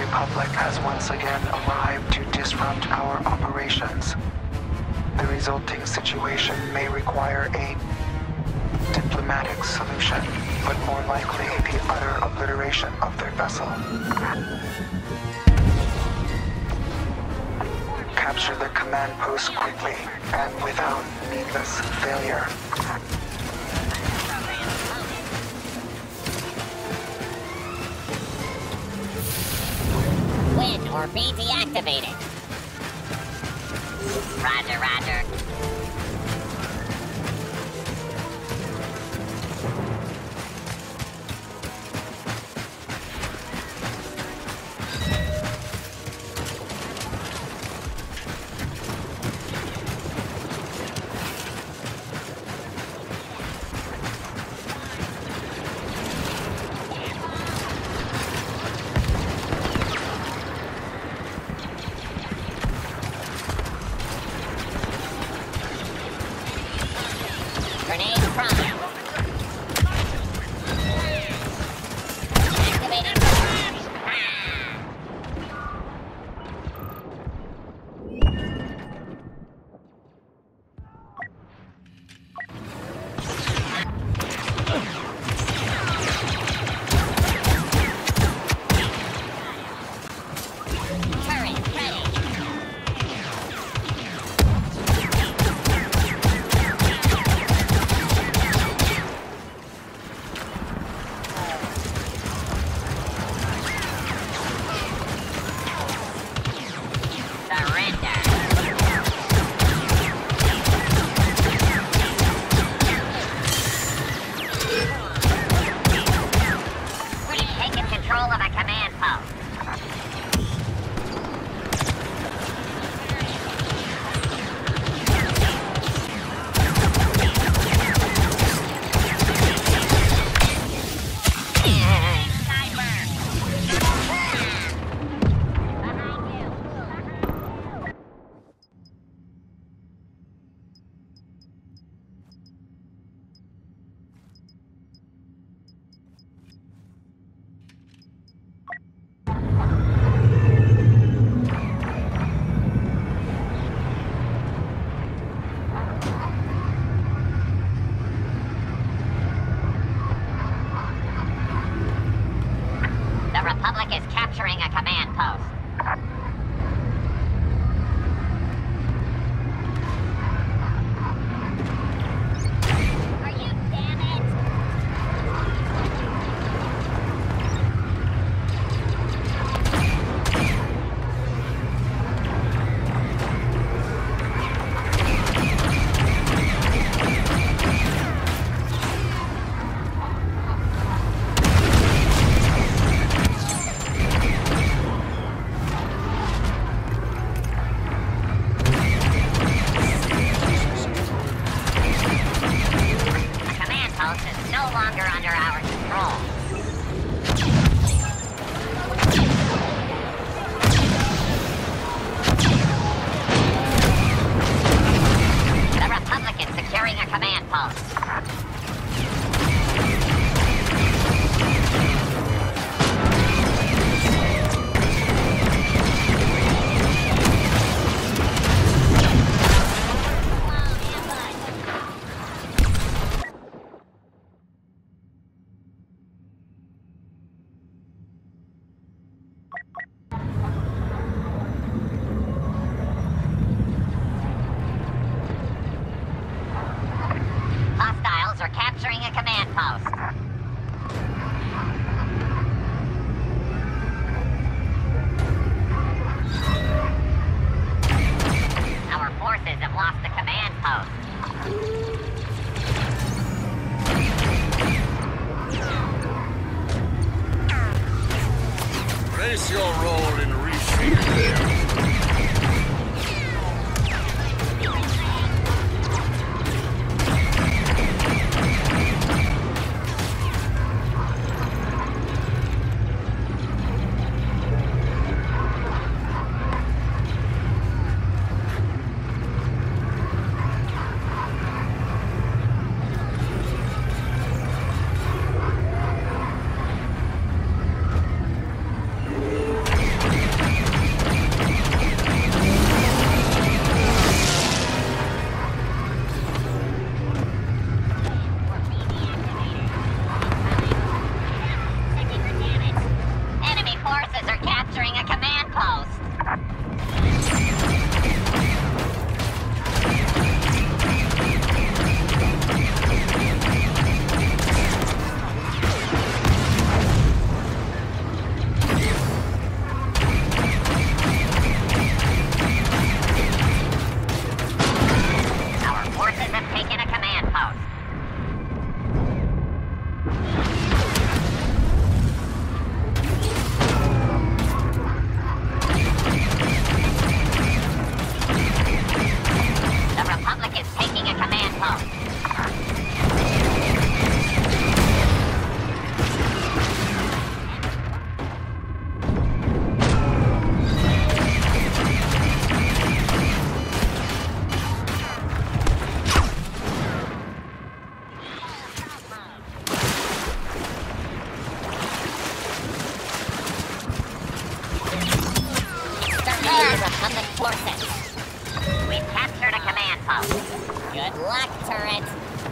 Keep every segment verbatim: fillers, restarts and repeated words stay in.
Republic has once again arrived to disrupt our operations. The resulting situation may require a diplomatic solution, but more likely the utter obliteration of their vessel. Capture the command post quickly and without needless failure. Win or be deactivated. Roger, roger. Place your role in reshaping them. Good luck, turret.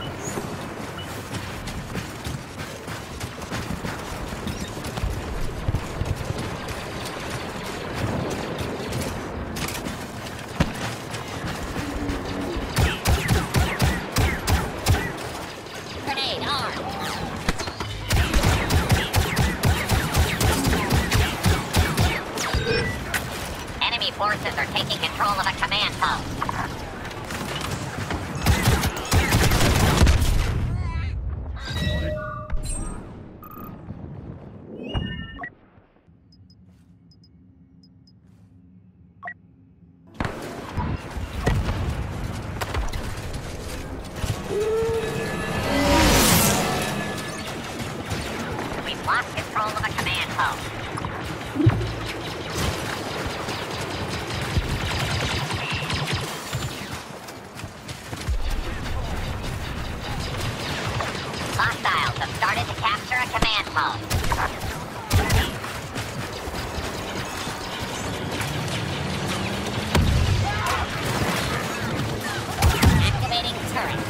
Grenade armed. Enemy forces are taking control of a command post. We've lost control of a command post. Hostiles have started to capture a command post. Activating turret.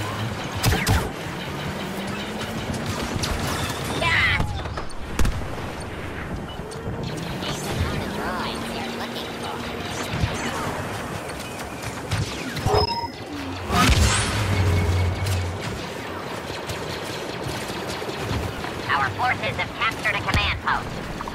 Yeah! These are not the droids you're looking for. Our forces have captured a command post.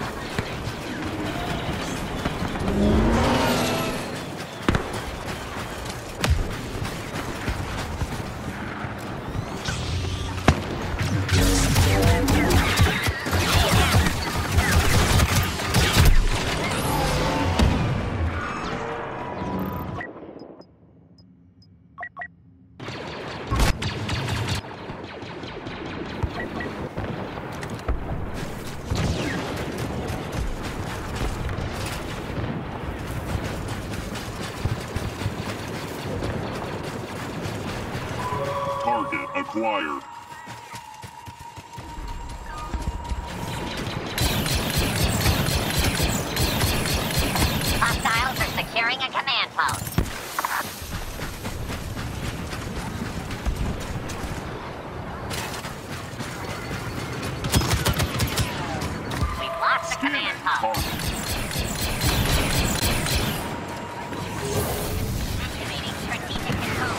Target acquired. Hostiles are securing a command post. We've lost the command post. Target. Activating strategic control.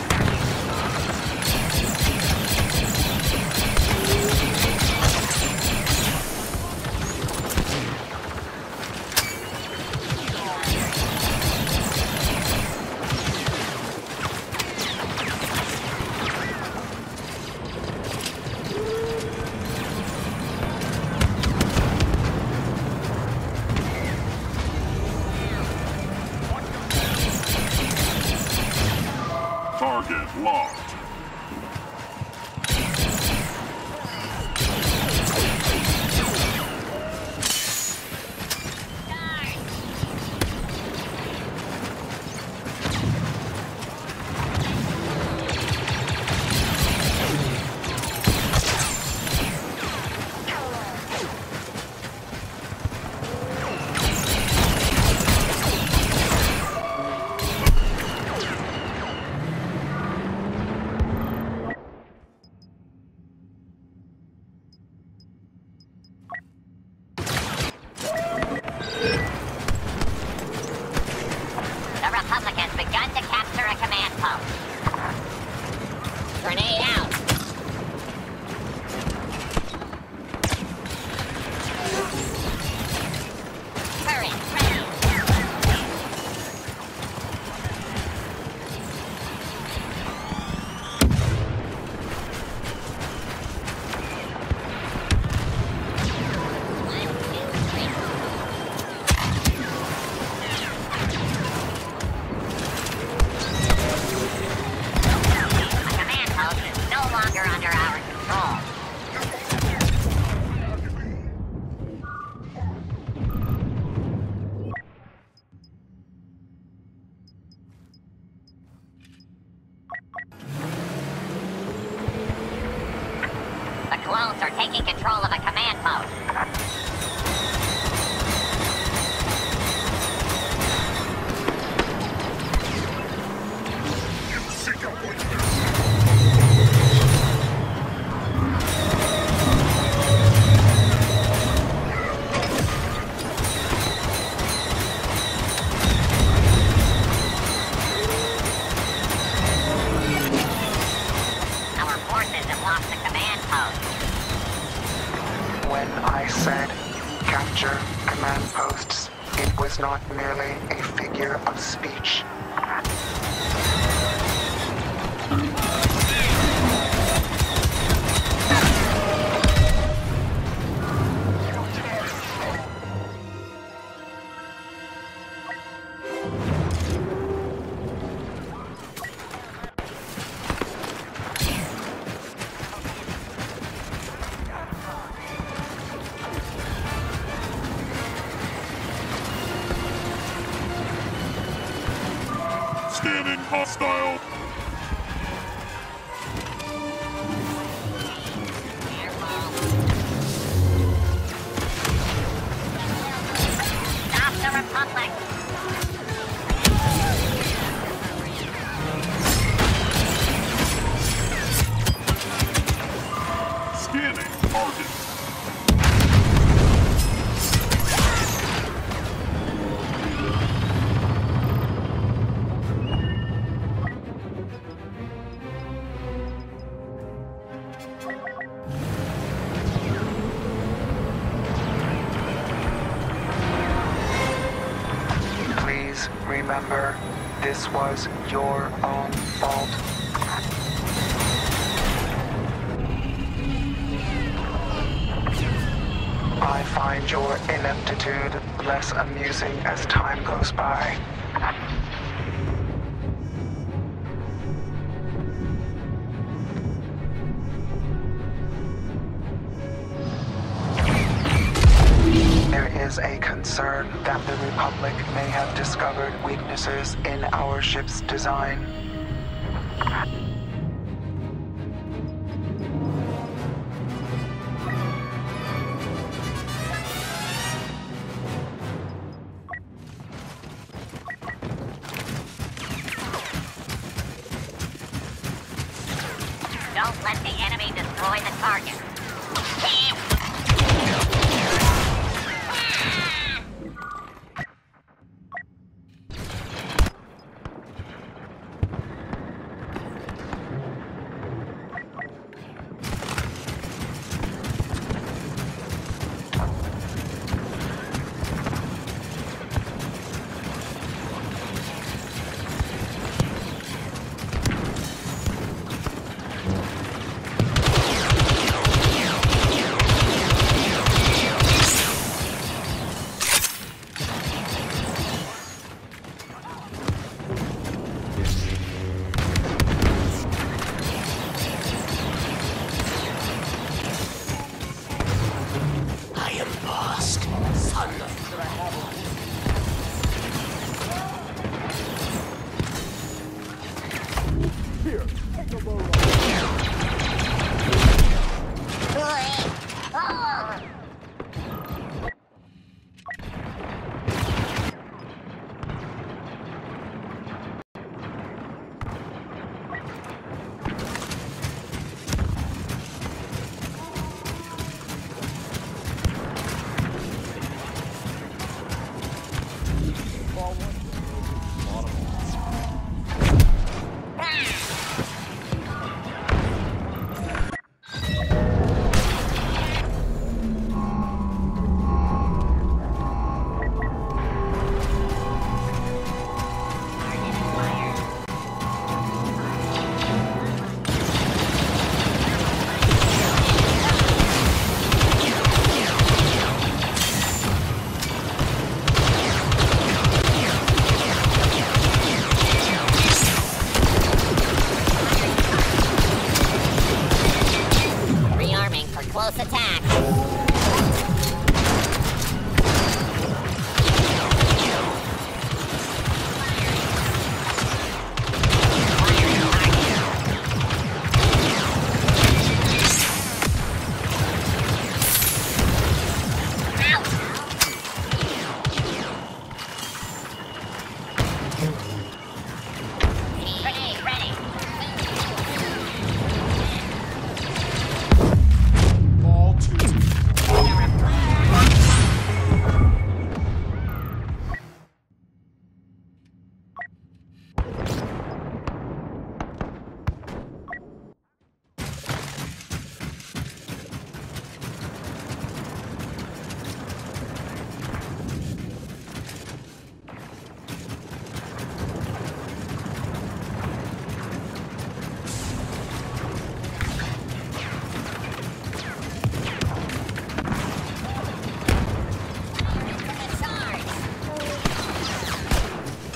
Target locked. The Republic has begun to capture a command post. Grenade out. Turret ready. One, two, three. A command post is no longer under our control. The clones are taking control of a command post. Seek out one. was not merely a figure of speech. Scanning hostile. Stop the Republic! Scanning target. Please remember, this was your own fault. I find your ineptitude less amusing as time goes by. There is a concern that the Republic may have discovered weaknesses in our ship's design. Don't let the enemy destroy the target.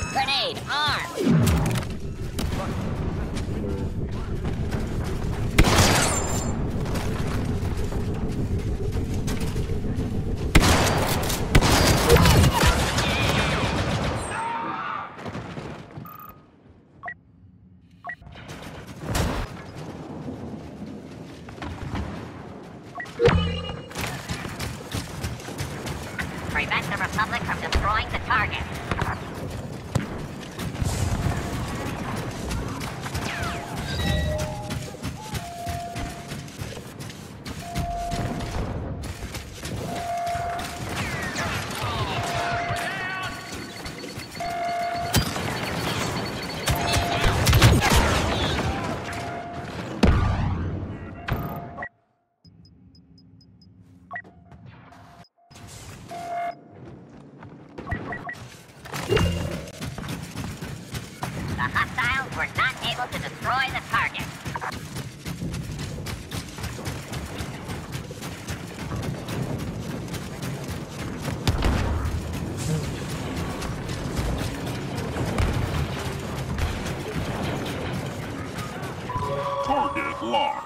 Grenade, armed! Prevent the Republic from destroying the target. The hostiles were not able to destroy the target. Target locked.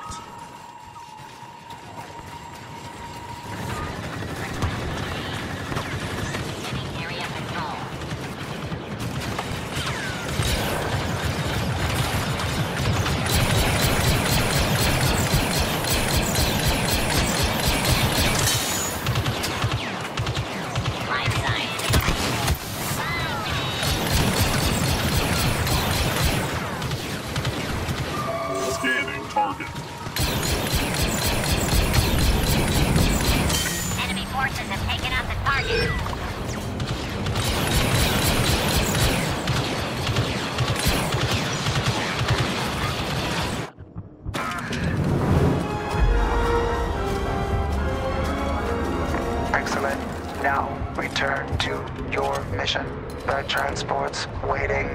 Giving area control. Line sight. Scanning target. Enemy forces have taken out the target. Excellent. Now return to your mission. The transport's waiting.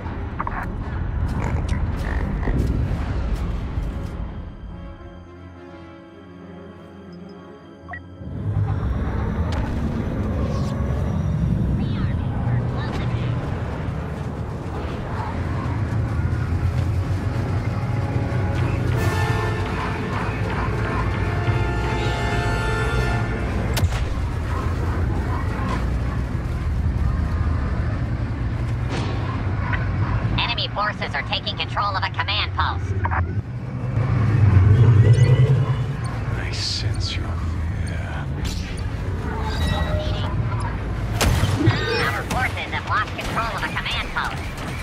Enemy forces are taking control of a command post. I sense your fear. Our forces have lost control of a command post.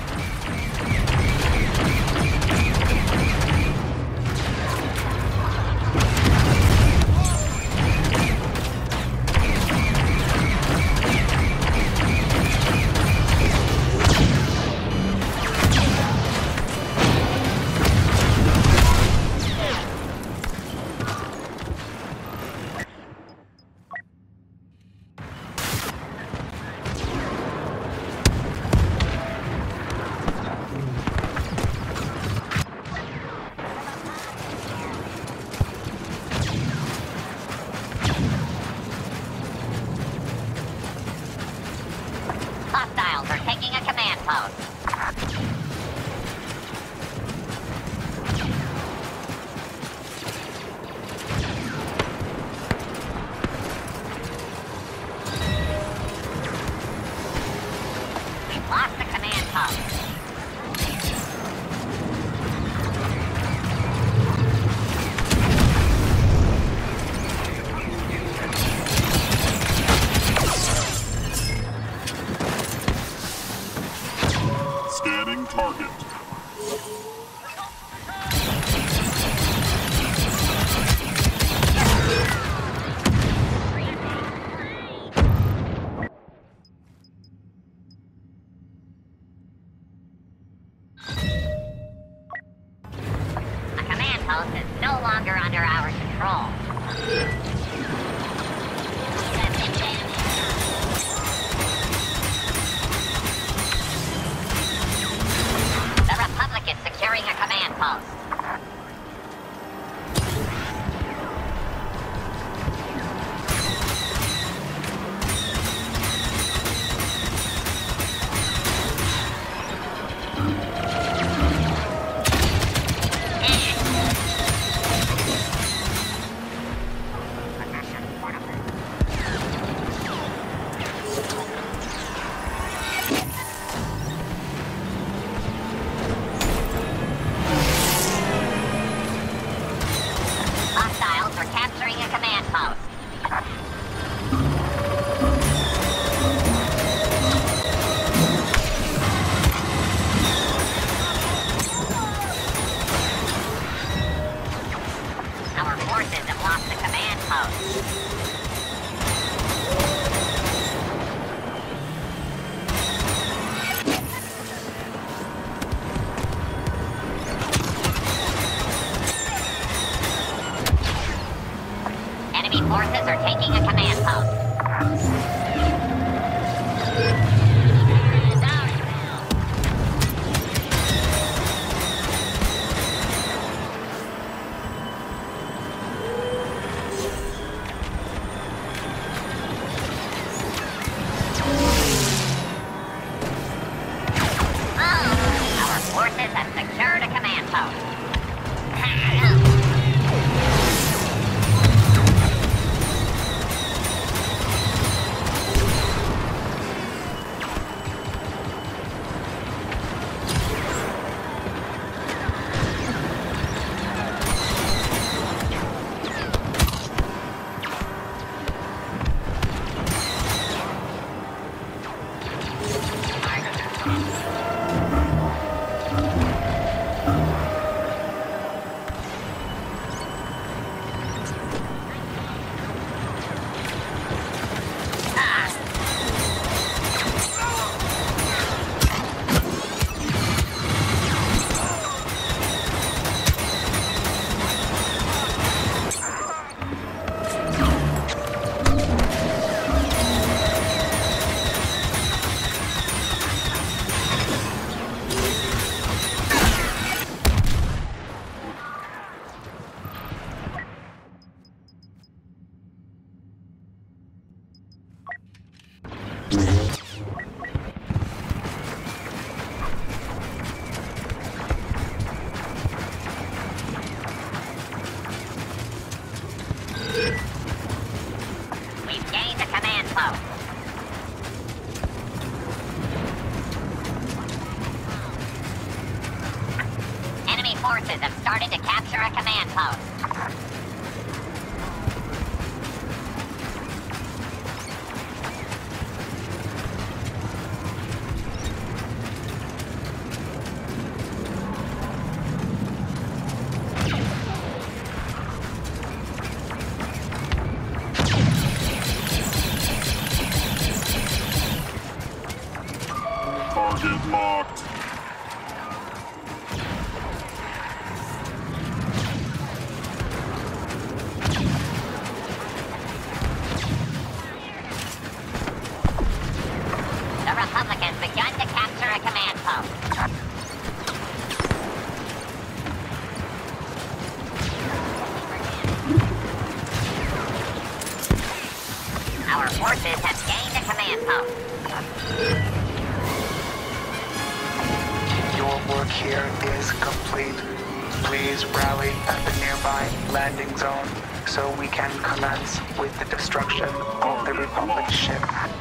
Hostiles are taking a command post. We've lost the command post. Scanning target. A command post is no longer under our control. The Republic is securing a command post. forces have secured a command post. We've gained a command post. Enemy forces have started to capture a command post. Target locked. The Republicans begun to capture a command post. Our forces have gained a command post. Your work here is complete. Please rally at the nearby landing zone so we can commence with the destruction of the Republic ship.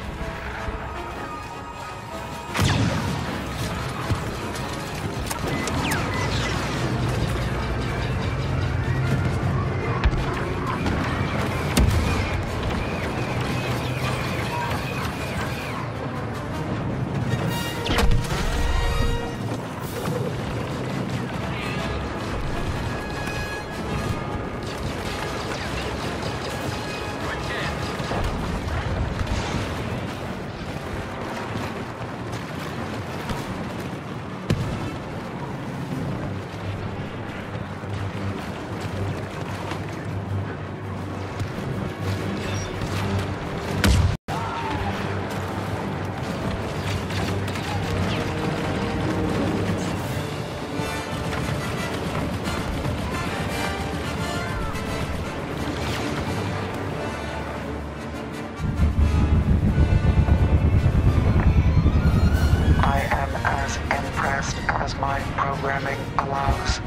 As my programming allows.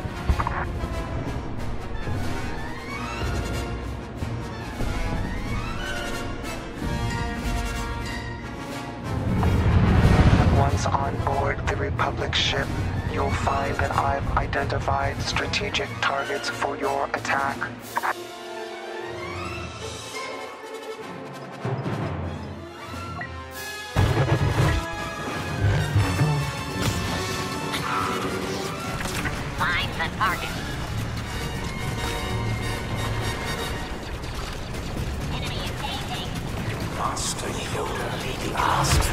Once on board the Republic ship, you'll find that I've identified strategic targets for your attack. Find the target. Enemy engaging. Master Yoda leading us.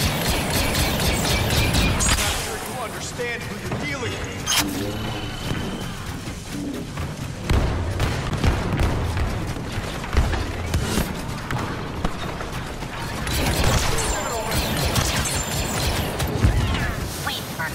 Acquiring target. Understand who you're dealing with. armor.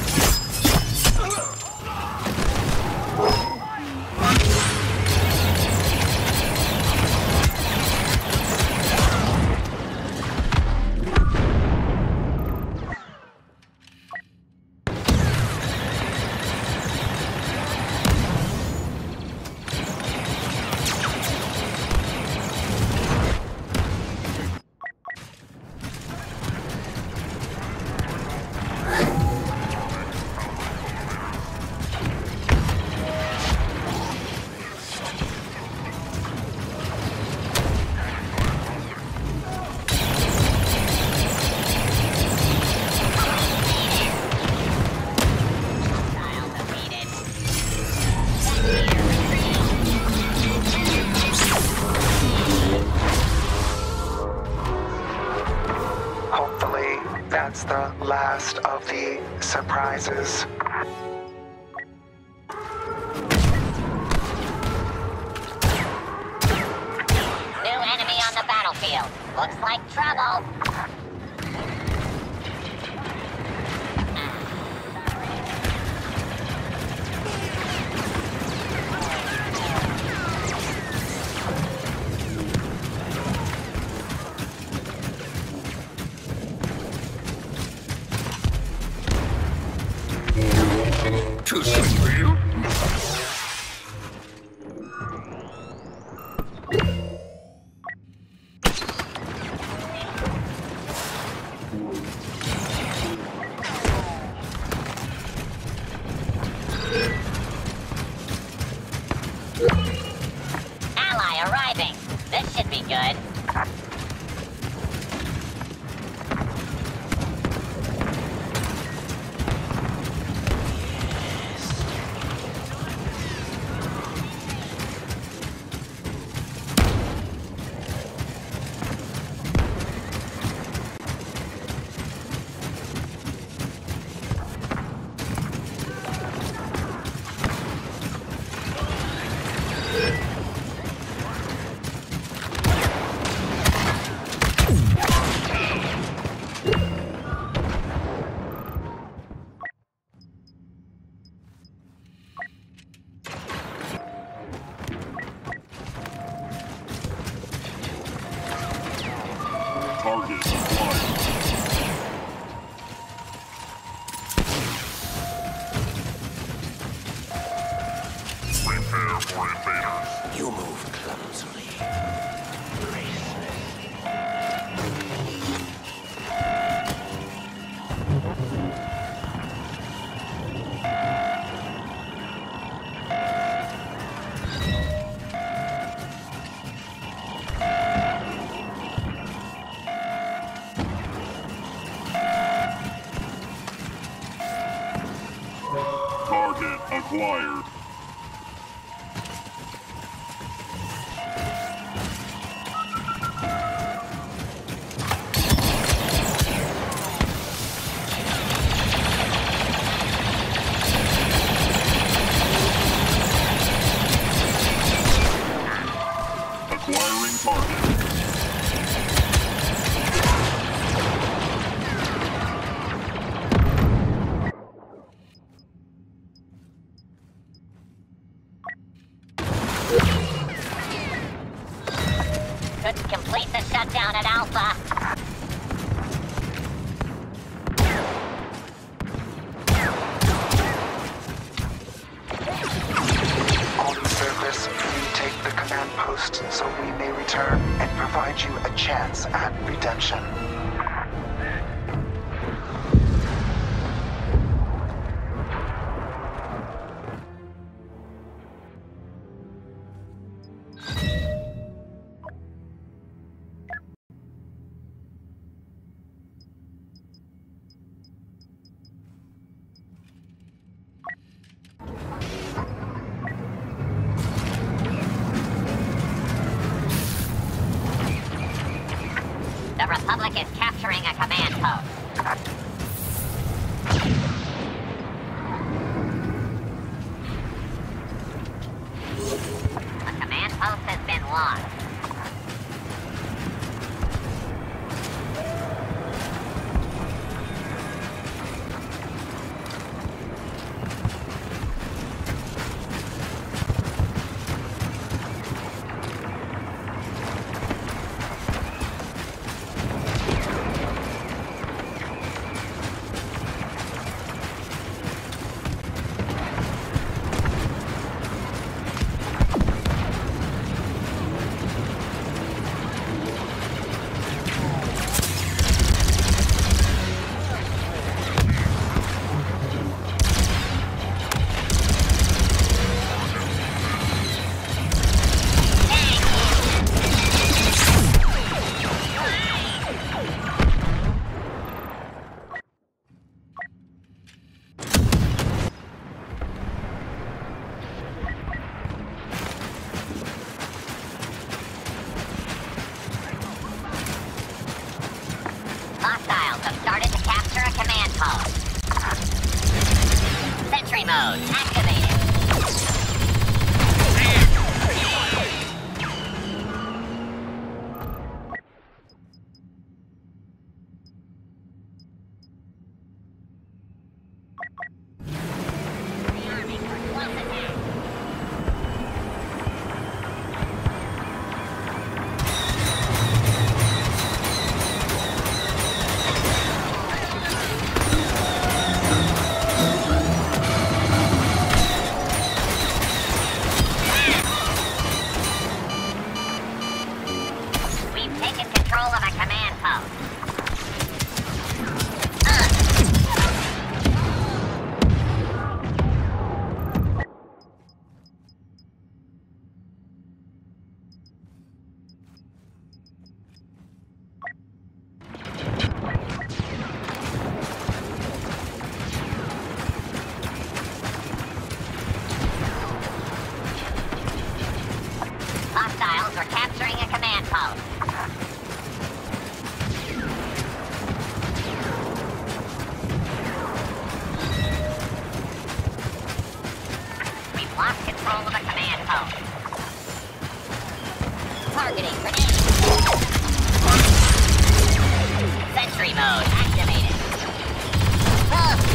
That's the last of the surprises. New enemy on the battlefield. Looks like trouble. Too soon for you. Ally arriving. This should be good. Target acquired. Prepare for invaders. You move clumsily. Target acquired. Acquiring target. Couldn't complete the shutdown at Alpha. On the surface, we take the command post so we may return and provide you a chance at redemption. The Republic is mode activated. Hostiles are capturing a command post. We've lost control of a command post. Targeting grenade. Sentry mode activated. Oh.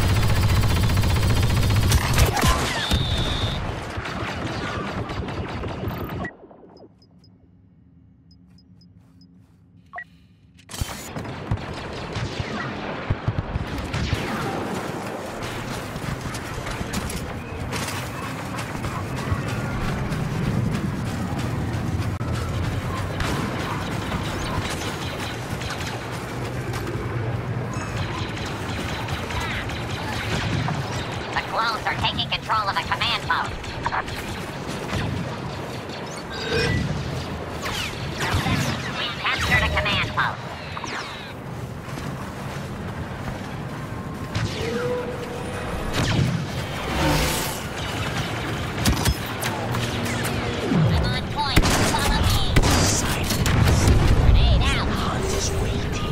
Clones are taking control of a command post. We've captured a command post. I'm on point. Follow me. Silence. Grenade out. The hunt is waiting.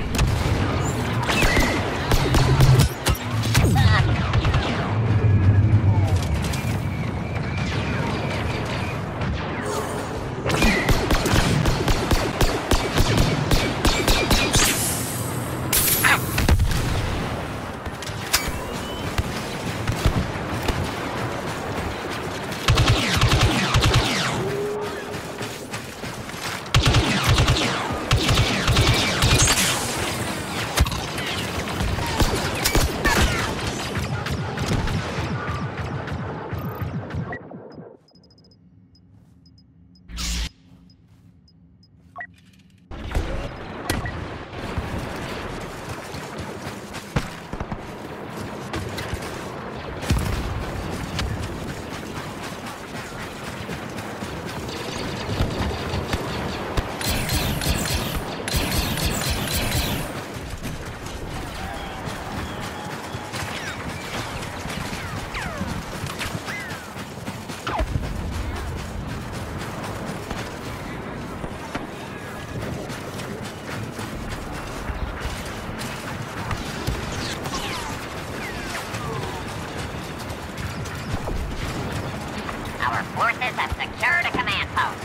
Our forces have secured a command post.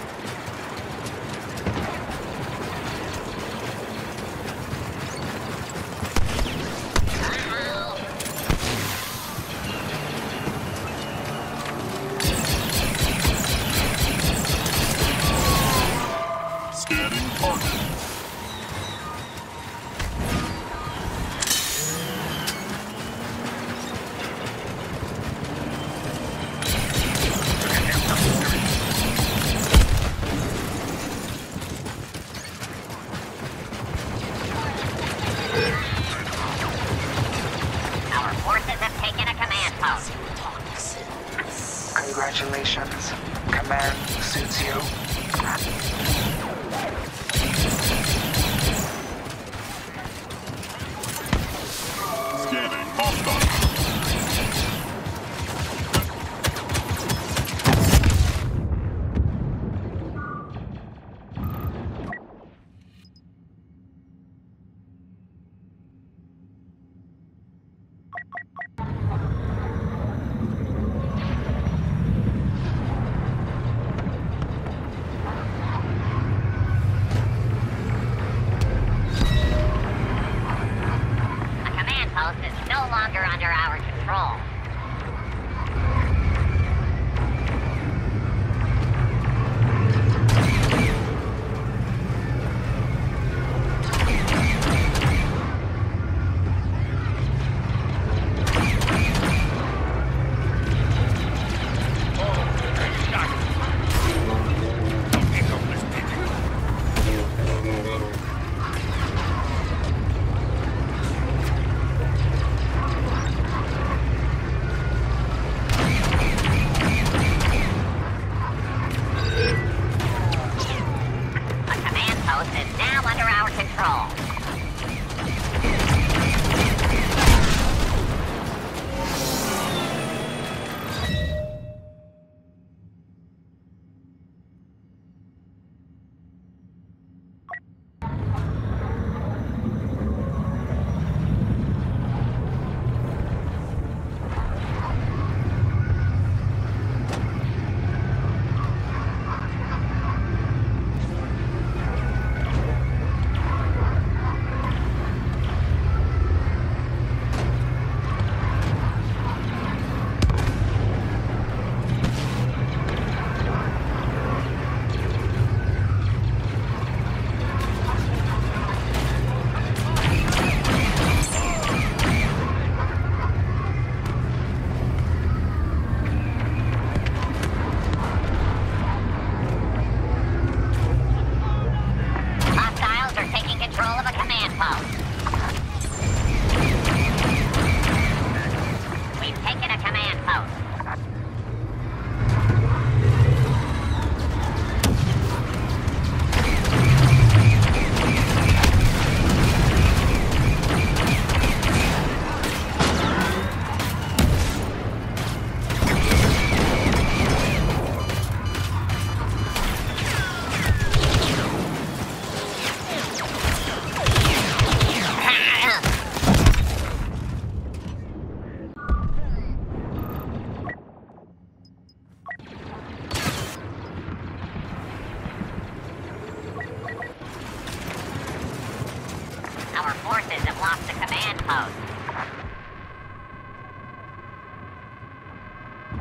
Scanning target. Our forces have taken a command post. Congratulations. Command suits you. Scanning hostile.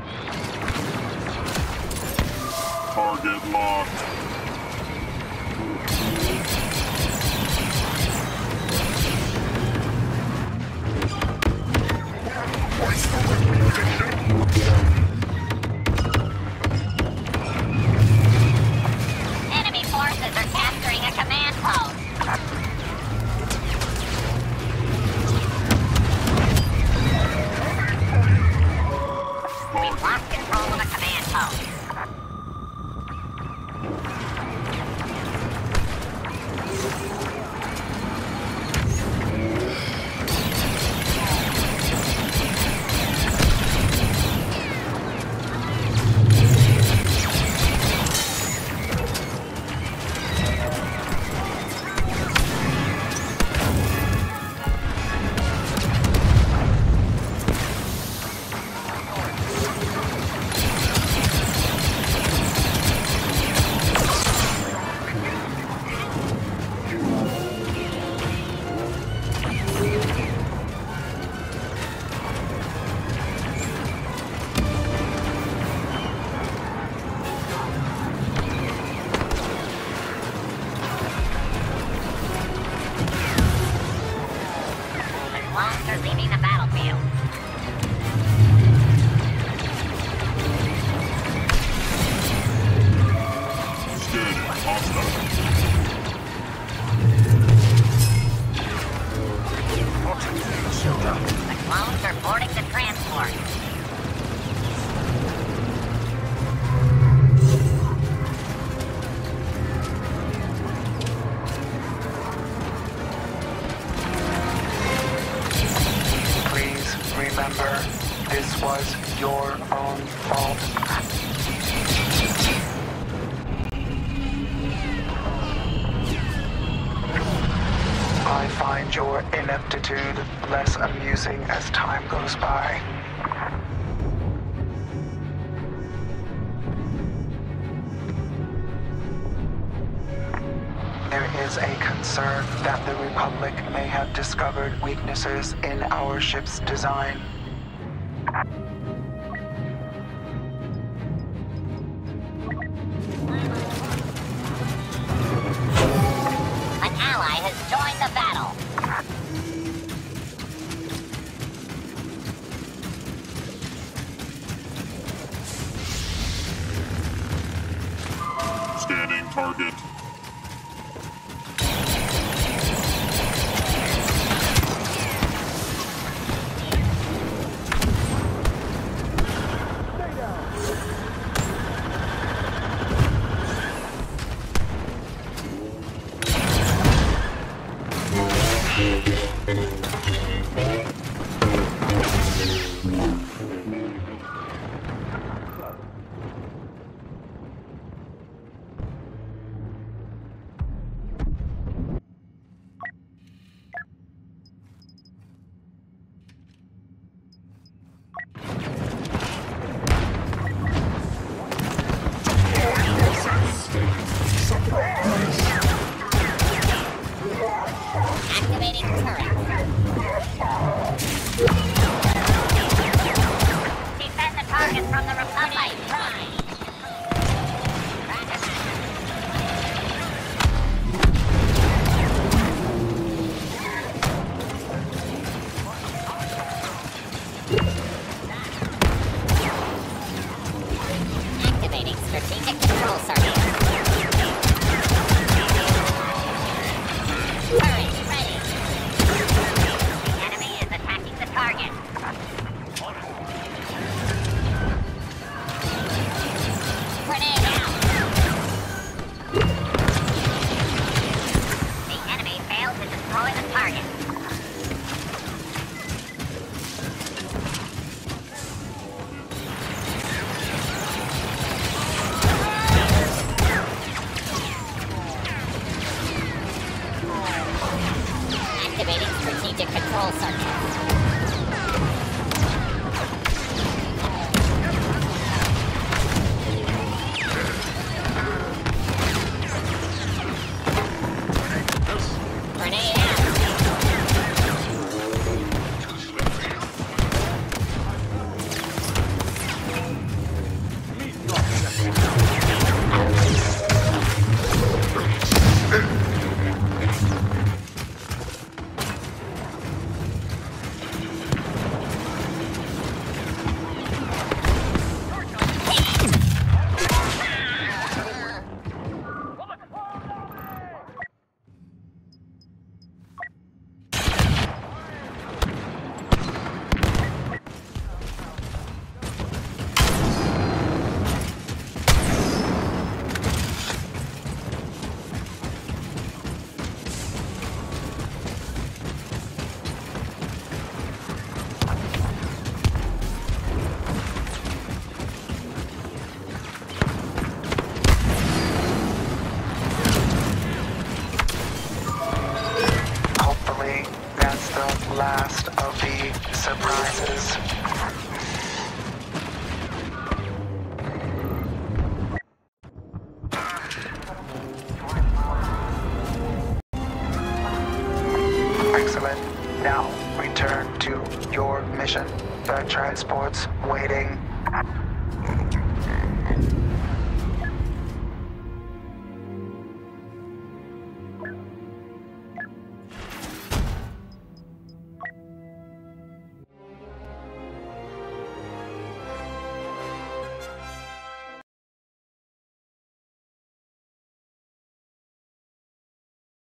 Target locked. Enemy forces are capturing a command post. We've lost control of a command post. Clones are leaving the battlefield. Scanning. Hostile. The clones are boarding the transport. Please remember, this was your own fault. I find your ineptitude less amusing as time goes by. There is a concern that the Republic may have discovered weaknesses in our ship's design. An ally has joined the battle. Scanning target. Now, return to your mission. The transport's waiting.